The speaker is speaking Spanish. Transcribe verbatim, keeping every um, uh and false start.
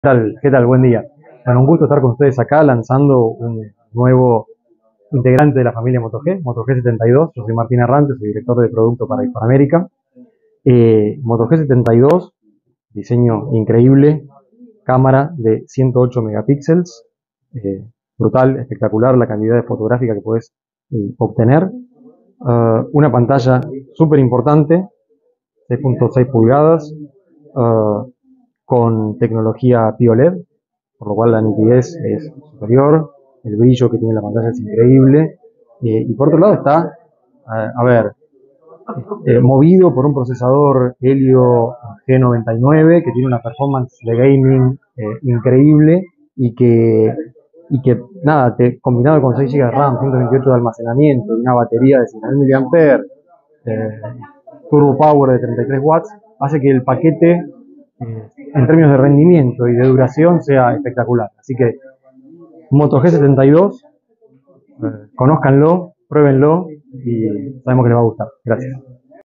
tal? ¿Qué tal? Buen día. Bueno, un gusto estar con ustedes acá lanzando un nuevo integrante de la familia Moto G, Moto G setenta y dos. Yo soy Martín Arrantes, soy director de producto para Hispanoamérica. Eh, Moto G setenta y dos, diseño increíble, cámara de ciento ocho megapíxeles, eh, brutal, espectacular la calidad fotográfica que puedes eh, obtener. Uh, una pantalla súper importante, seis punto seis pulgadas, uh, con tecnología P I O L E D, por lo cual la nitidez es superior, el brillo que tiene la pantalla es increíble, eh, y por otro lado está, eh, a ver, eh, movido por un procesador Helio G noventa y nueve que tiene una performance de gaming eh, increíble y que, y que nada, te, combinado con seis gigas de RAM, ciento veintiocho de almacenamiento y una batería de cinco mil miliamperios hora, eh, turbo power de treinta y tres watts, hace que el paquete eh, en términos de rendimiento y de duración sea espectacular. Así que Moto G setenta y dos, eh, conózcanlo, pruébenlo y sabemos que les va a gustar. Gracias.